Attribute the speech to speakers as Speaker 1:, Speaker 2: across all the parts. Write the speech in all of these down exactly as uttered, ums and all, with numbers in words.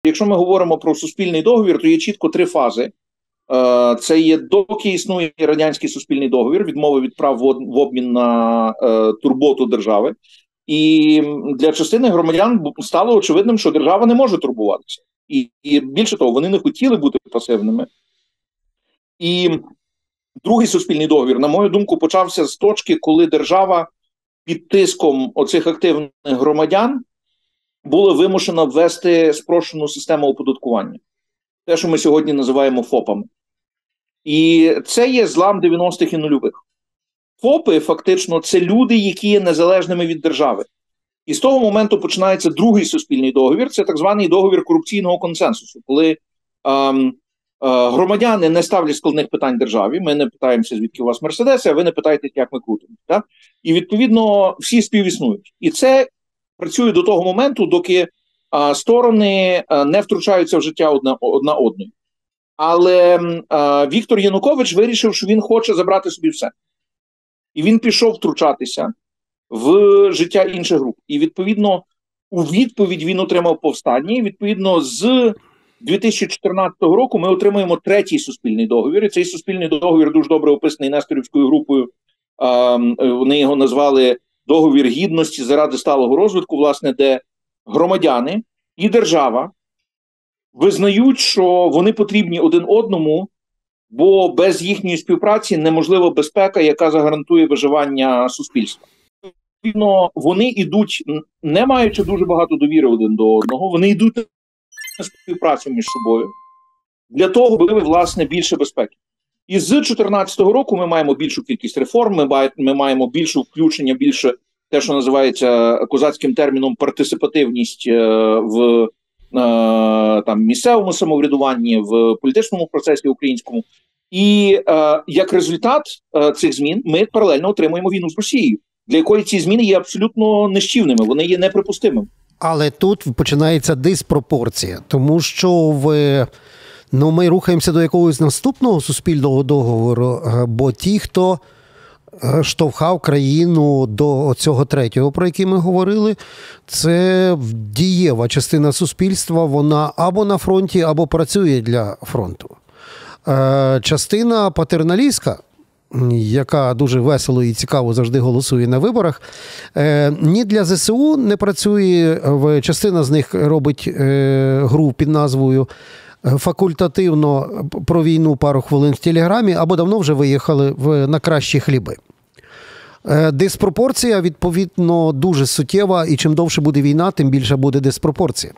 Speaker 1: якщо ми говоримо про суспільний договір, то є чітко три фази. Це є доки існує радянський суспільний договір, відмови від прав в обмін на е, турботу держави. І для частини громадян стало очевидним, що держава не може турбуватися. І, і більше того, вони не хотіли бути пасивними. І другий суспільний договір, на мою думку, почався з точки, коли держава під тиском оцих активних громадян була вимушена ввести спрощену систему оподаткування. Те, що ми сьогодні називаємо ФОПами. І це є злам дев'яностих і нульових. ФОПи, фактично, це люди, які є незалежними від держави. І з того моменту починається другий суспільний договір, це так званий договір корупційного консенсусу, коли ем, е, громадяни не ставлять складних питань державі, ми не питаємося, звідки у вас мерседеси, а ви не питаєте, як ми крутимо. Так? І, відповідно, всі співіснують. І це працює до того моменту, доки е, сторони е, не втручаються в життя одна, одна одної. Але е, Віктор Янукович вирішив, що він хоче забрати собі все. І він пішов втручатися в життя інших груп. І, відповідно, у відповідь він отримав повстання. І, відповідно, з дві тисячі чотирнадцятого року ми отримуємо третій суспільний договір. І цей суспільний договір дуже добре описаний Несторівською групою. Е, вони його назвали «Договір гідності заради сталого розвитку», власне, де громадяни і держава визнають, що вони потрібні один одному, бо без їхньої співпраці неможлива безпека, яка загарантує виживання суспільства. Відповідно, вони йдуть, не маючи дуже багато довіри один до одного, вони йдуть на співпрацю між собою для того, аби, власне, більше безпеки. І з дві тисячі чотирнадцятого року ми маємо більшу кількість реформ, ми, ми маємо більше включення, більше те, що називається козацьким терміном партисипативність в там місцевому самоврядуванні, в політичному процесі українському. І е, як результат е, цих змін ми паралельно отримуємо війну з Росією, для якої ці зміни є абсолютно нищівними, вони є неприпустимими.
Speaker 2: Але тут починається диспропорція, тому що в, ну, ми рухаємося до якогось наступного суспільного договору, бо ті, хто штовхав країну до цього третього, про який ми говорили, це дієва частина суспільства, вона або на фронті, або працює для фронту. Частина патерналістська, яка дуже весело і цікаво завжди голосує на виборах, ні для ЗСУ не працює, частина з них робить гру під назвою факультативно про війну пару хвилин в Телеграмі, або давно вже виїхали в, на кращі хліби. Диспропорція, відповідно, дуже суттєва, і чим довше буде війна, тим більше буде диспропорція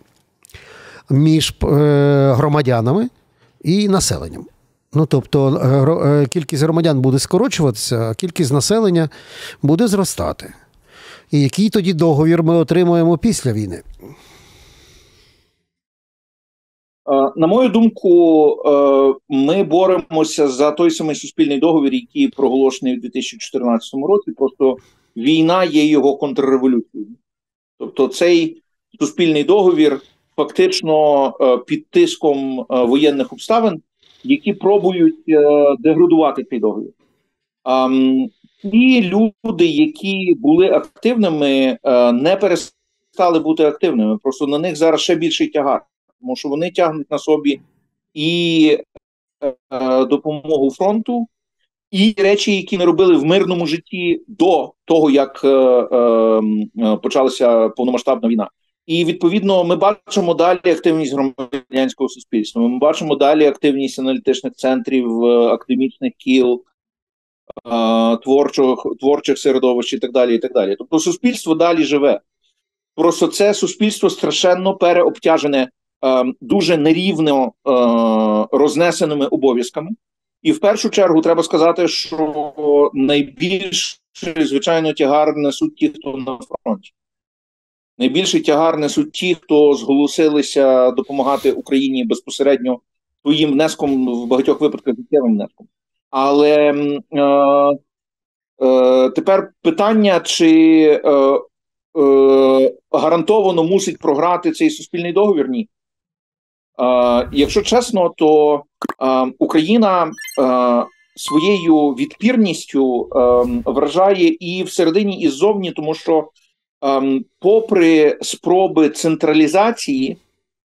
Speaker 2: між громадянами і населенням. Ну, тобто, кількість громадян буде скорочуватися, а кількість населення буде зростати. І який тоді договір ми отримуємо після війни?
Speaker 1: На мою думку, ми боремося за той самий суспільний договір, який проголошений у дві тисячі чотирнадцятому році, просто війна є його контрреволюцією. Тобто цей суспільний договір фактично під тиском воєнних обставин, які пробують деградувати цей договір. Ті люди, які були активними, не перестали бути активними, просто на них зараз ще більший тягар. Тому що вони тягнуть на собі і е, допомогу фронту, і речі, які ми робили в мирному житті до того, як е, е, почалася повномасштабна війна. І, відповідно, ми бачимо далі активність громадянського суспільства, ми бачимо далі активність аналітичних центрів, академічних кіл, е, творчих, творчих середовищ і так далі, і так далі. Тобто суспільство далі живе. Просто це суспільство страшенно переобтяжене дуже нерівно рознесеними обов'язками. І в першу чергу треба сказати, що найбільший, звичайно, тягар несуть ті, хто на фронті. Найбільший тягар несуть ті, хто зголосилися допомагати Україні безпосередньо своїм внеском, в багатьох випадках життєвим внеском. Але е, е, тепер питання, чи е, е, гарантовано мусить програти цей суспільний договір? Ні. Е, якщо чесно, то е, Україна е, своєю відпірністю е, вражає і всередині, і ззовні, тому що е, попри спроби централізації,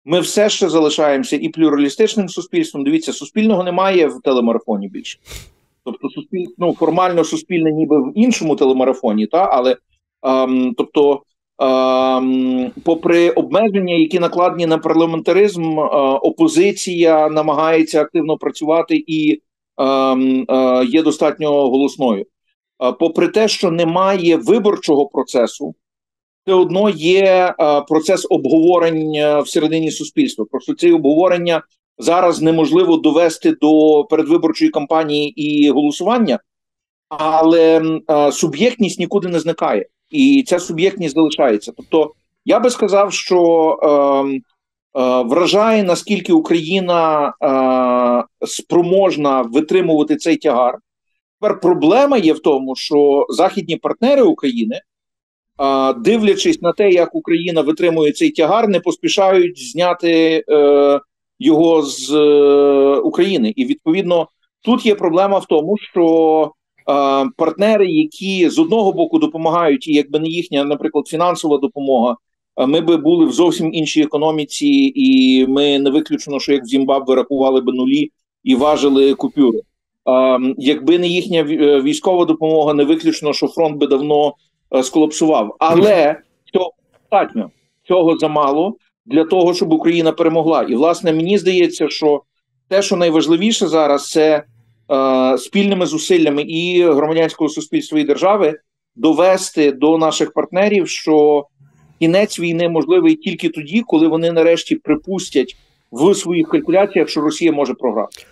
Speaker 1: Ми все ще залишаємося і плюралістичним суспільством. Дивіться, суспільного немає в телемарафоні більше. Тобто, суспіль... ну, формально суспільне ніби в іншому телемарафоні, та? Але ем, тобто, ем, попри обмеження, які накладені на парламентаризм, е, опозиція намагається активно працювати і ем, е, є достатньо голосною. Е, попри те, що немає виборчого процесу, все одно є е, процес обговорень всередині суспільства. Просто ці обговорення зараз неможливо довести до передвиборчої кампанії і голосування, але е, суб'єктність нікуди не зникає. І ця суб'єктність залишається. Тобто, я би сказав, що е, е, вражає, наскільки Україна е, спроможна витримувати цей тягар. Тепер проблема є в тому, що західні партнери України, е, дивлячись на те, як Україна витримує цей тягар, не поспішають зняти е, його з е, України. І, відповідно, тут є проблема в тому, що е, партнери, які з одного боку допомагають, і якби не їхня, наприклад, фінансова допомога, е, ми би були в зовсім іншій економіці, і ми не виключено, що як в Зімбабве рахували би нулі і важили купюри. Е, якби не їхня військова допомога, не виключно, що фронт би давно е, сколапсував. Але цього достатньо, цього замало для того, щоб Україна перемогла. І, власне, мені здається, що те, що найважливіше зараз, це е, спільними зусиллями і громадянського суспільства, і держави довести до наших партнерів, що кінець війни можливий тільки тоді, коли вони нарешті припустять в своїх калькуляціях, що Росія може програти.